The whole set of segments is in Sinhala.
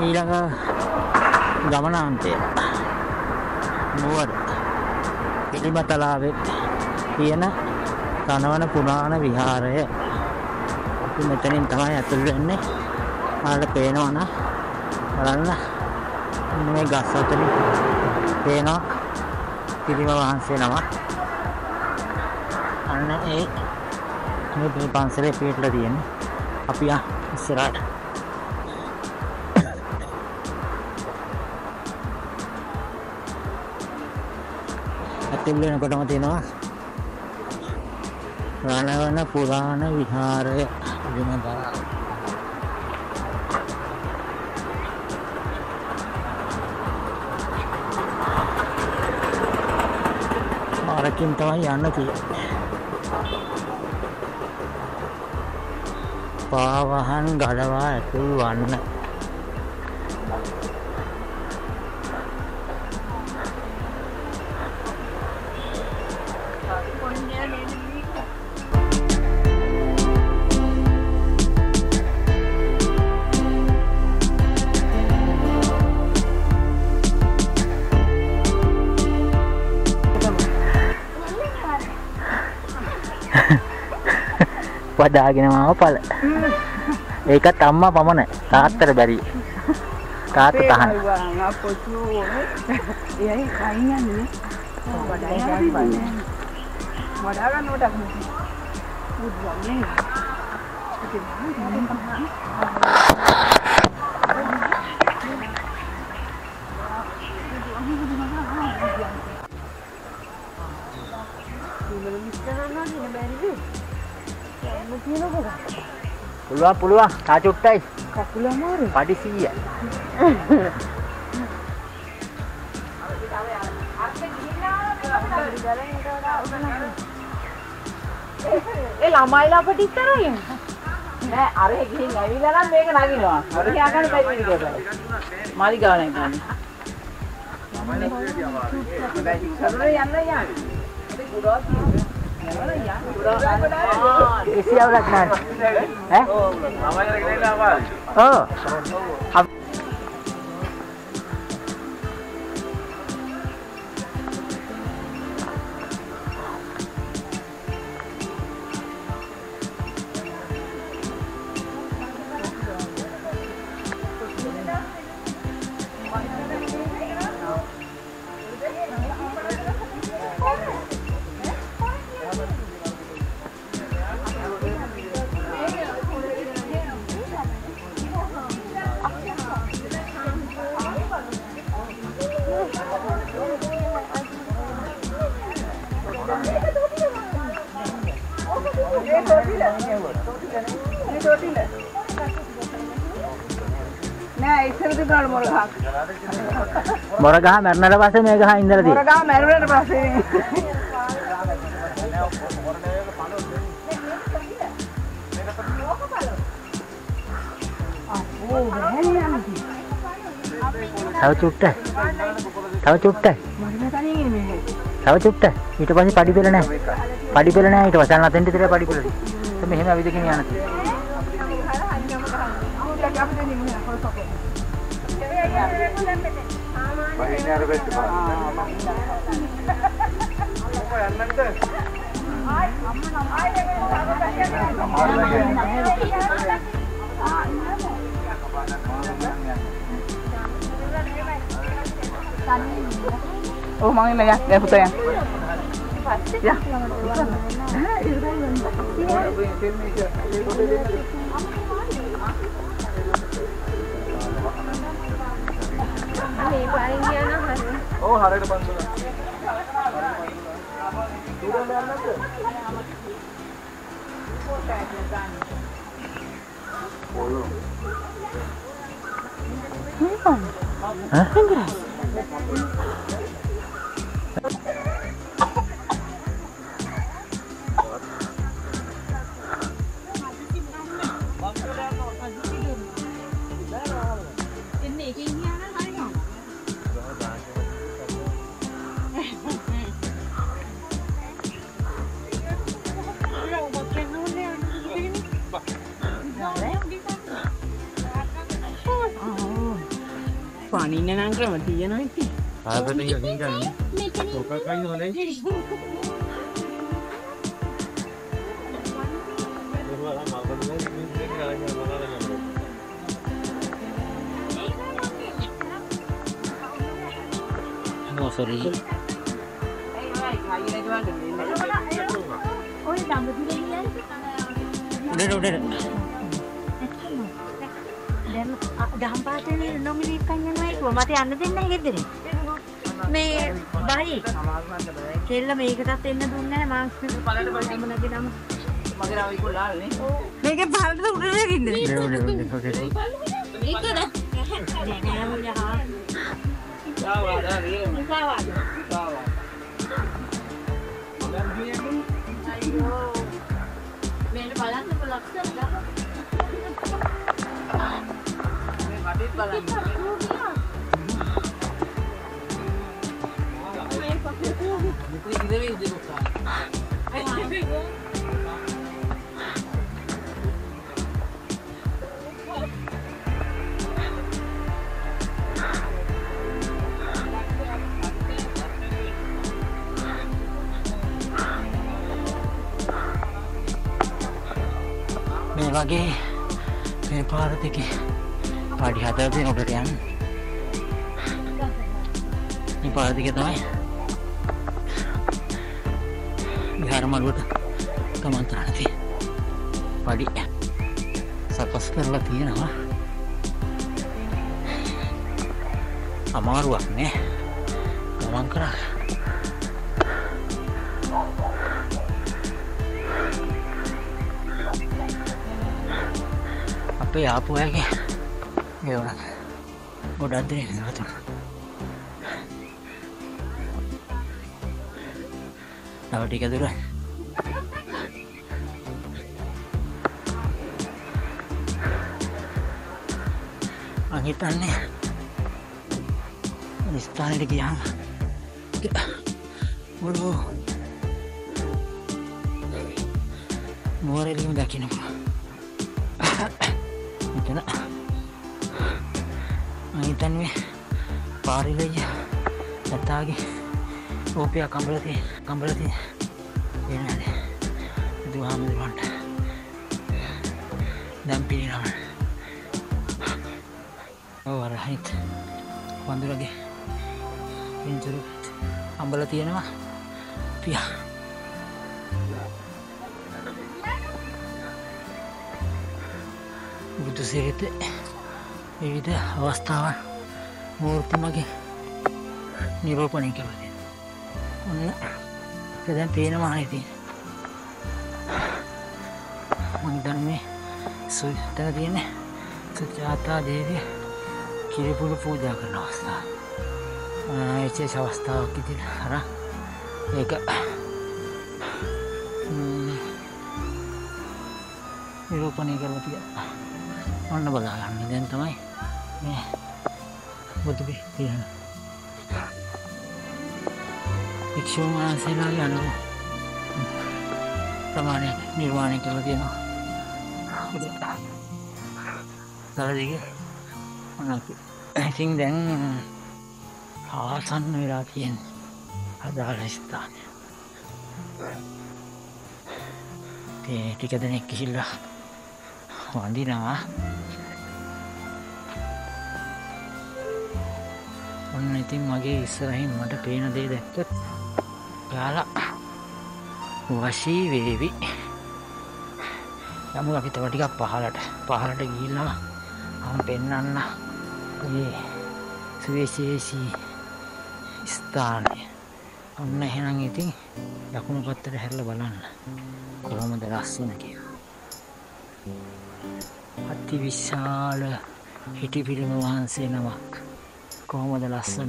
ඊළඟ ගමනාන්තය නුවර පිළිමතලාවේ තියෙන තනවන පුරාණ විහාරය. අපි මෙතනින් තමයි ඇතුල් වෙන්නේ. ඔයාලට පේනවා නම් බලන්න මේ ගස් අතරින් පේනවා පිළිම වහන්සේ නමක්. අන්න ඒ මේ පන්සලේ පිටලා තියෙන්නේ. අපි ඉස්සරහට ඇතුල් වෙනකොටම තියෙනවා රණවන පුරාණ විහාරය පිළිමතලා. මාරකින් තමයි යන්න තියෙන්නේ. පාවහන් ගලවා ඇතුල් වන්න. වදාගෙන මාව පළ. ඒකත් අම්මා පමණයි. තාත්තට බැරි. තාත්ත තහන. එයයි කයින් යන්නේ. වඩා ගන්නවට බුද්ධන්නේ. පුළුවන් තා චුට්ටයි කකුල අමාරු පඩි 100යි. ඒ ළමයිලා අපිට ඉස්සරහින් නෑ අරේ ගිහින් ඇවිල්ලා නම් මේක නගිනවා. අර කියා ගන්න බැරි විදිහට. මාලි ගාන එකනේ. සරුවේ යන්න යන්නේ. ඒ ගුඩාවක් isi awak nak? Oh, namanya lagi apa? Oh. නෑ ඉස්සර තිබුණාලු මොර ගහක්. මොර ගහ මැරුණාට පස්සේ මේ ගහ ඉඳලා තියෙනවා. මොර ගහ මැරුණාට පස්සේ තව චුට්ටයි. තව චුට්ටයි. තව චුට්ටයි. ඊට පස්සේ පඩි පෙළ නැහැ. පඩි පෙළ නැහැ ඊට පස්සේ අතෙන්ට ඉතින් පඩි පෙළ. මෙහෙම ඇවිදකින් යන්න තියෙනවා. බහිනාර වෙච්ච බා. Oh, mang ini ya, ya foto ya. Ya. Oh, hari depan sudah. Hah? ඉන්න නම් ක්‍රම තියෙනවා ඉතින්. ආපතේ යකින් ගන්නේ. ඔක කයින් හොනේ. No, sorry. Udah. දහම් පාසලේ නොමිනේට් කරන්න යනවා ඒක මට යන්න දෙන්නේ නැහැ ගෙදර. මේ බයි. කෙල්ල මේකටත් එන්න දුන්නේ නැහැ මාක්ස් පළට බලන්න නැතිනම් මගේ රාවි කොල්ලානේ. මේකේ පළට උඩට ගින්ද. මේකද? මේක බලන්න ලක්ෂණ ගන්න. මේ වගේ මේ පාර දෙකේ පාඩි හදලා තියෙන උඩට යන්න. මේ පාර දෙකේ තමයි විහාර මළුවට ගමන් කරන්න තියෙන්නේ. පාඩි සකස් කරලා තියෙනවා. අමාරුවක් නේ ගමන් කරා. අපේ ආපු අයගේ ඒවන ගොඩක් දෙනෙක් නවතුන. තව ටික දුර මං හිතන්නේ ස්ථානෙට ගියාම මොළෝ මෝරෙලිම දකින්න පුළුවන්. මෙතන මං හිතන්නේ පාරිලෙය සතාගේ රූපයක් කම්බලතිය වෙනවානේ. දුහාමුදුරන්ට දැන් පිළිනවන. ඔව් අර හිත වඳුරගේ පින්තූර අම්බල තියෙනවා. පියා බුදු සිරිතේ විවිධ අවස්ථාවන් මූර්ති මගේ නිරූපණය කළා තියෙනවා. ඔන්න ඒක දැන් පේනවා ඉතින්. මම දන්නේ සුත්තර තියෙන්නේ සුජාතා දේවිය කිරිපුඩු පූජා කරන අවස්ථාව. විශේෂ අවස්ථාවක් ඉතින් අර ඒක නිරූපණය කරලා තියෙනවා. ඔන්න බලා ගන්න දැන් තමයි මේ බුදුගේ තියෙන වික්ෂුන් වහන්සේලාගේ අනුව ප්‍රමාණයක් නිර්මාණය කරලා තියෙනවා. දරදිගේ මොනවාද ඉතින් දැන් ආසන්න වෙලා තියෙන අදාළ ස්ථානය. ඒ ටික දෙනෙක් ගිහිල්ලා වඳිනවා. ඔන්න ඉතින් මගේ ඉස්සරහින් මට පේන දේ දැක්කත් ඔයාලා වශී වේවි. යමු අපි තව ටිකක් පහළට ගිහිල්ලා මම පෙන්නන්න මේ සුවිශේෂී ස්ථානය. ඔන්න එහෙනම් ඉතින් දකුණු පැත්තට හැරිලා බලන්න කොහොමද ලස්සන කියලා. අති විශාල හිටිපිළිම වහන්සේ නමක් කොහොමද ලස්සන.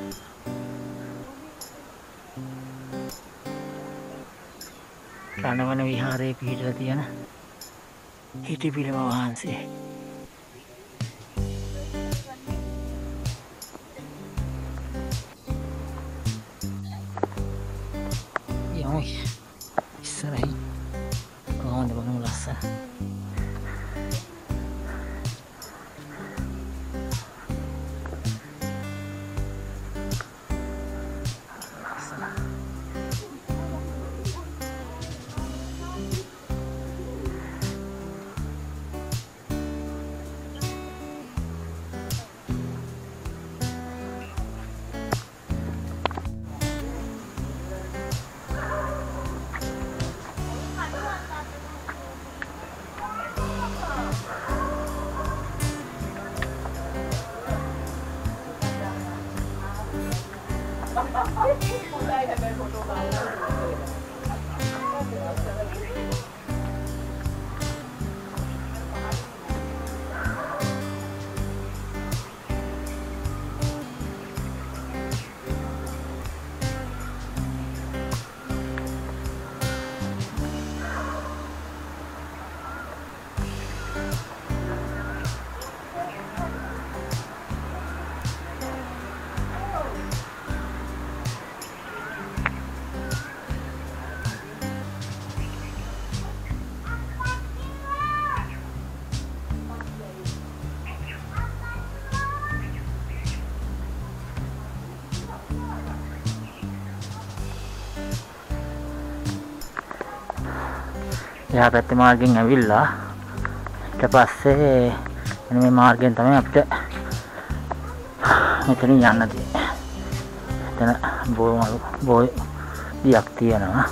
රණවන විහාරයේ පිහිටලා තියෙන හිටිපිළිම වහන්සේ. යමු ඉස්සරහින් කොහොමද බලමු ලස්සන. එහා පැත්තේ මාර්ගෙන් ඇවිල්ලා ඊට පස්සේ මෙන්න මේ මාර්ගයෙන් තමයි අපිට මෙතනින් යන්න තියෙන්නේ. එතන බෝයක් තියෙනවා.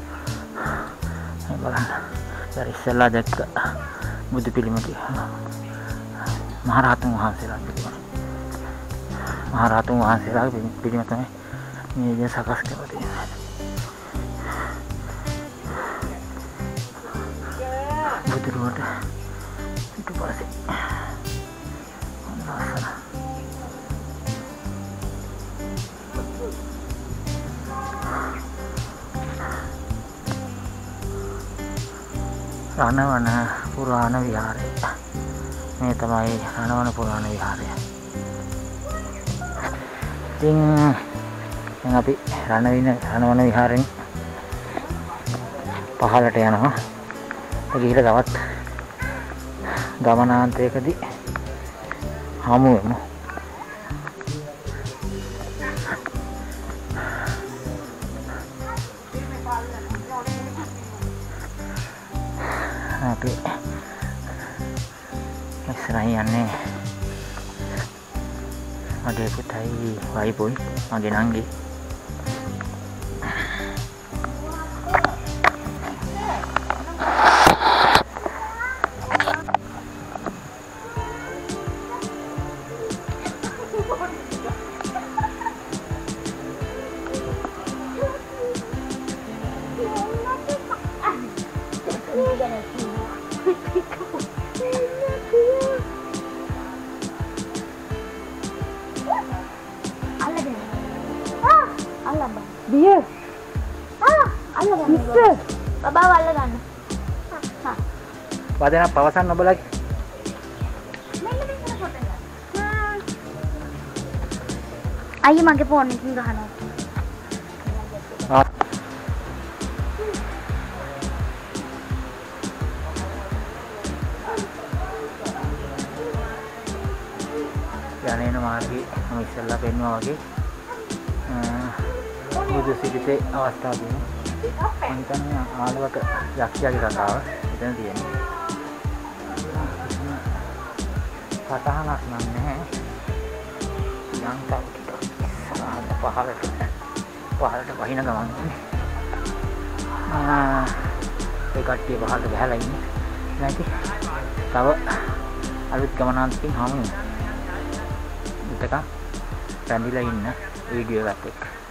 මේ බලන්න. ඊට ඉස්සෙල්ලා දැක්ක බුදු පිළිම තියෙනවා. මහරහතුන් වහන්සේලා පිළිම. මහරහතුන් වහන්සේලාගේ පිළිම තමයි මේ විදිහ සකස් කරලා තියෙන්නේ. බුදුරුවට ඊට පස්සේ රණවන පුරාණ විහාරය. මේ තමයි රණවන පුරාණ විහාරය. ඉතින් දැන් අපි රණවන විහාරයෙන් පහළට යනවා. ගිහිල්ලා තවත් ගමනාන්තයකදී හමු වෙමු. අපි ඉස්සරහින් යන්නේ මගේ පුතයි වයිපොයි මගේ නංගි. Dia. Allah bisa. Bawa Allah kan. වදන පවසන්න ඔබ ලගි. අයියේ මගේ ෆෝන් එකකින් ගහනවා. යන්නේන මාර්ගයේ මම ඉස්සෙල්ලා පෙන්නුවා වගේ බුදු සිරිතේ අවස්ථාව තියෙනවා. මම හිතන්නේ ආලවක යක්ෂයාගේ කතාව එතන තියෙනවා. කතාවක් නම් නැහැ. යම් තාක්ෂික පහළට වහින ගමන් ඒ කට්ටිය පහළට බහලා ඉන්නේ. නැති තව අලුත් ගමනාන්තකින් හමු වෙනවා. ඉතක රැඳිලා ඉන්න වීඩියෝ එකක් එක්ක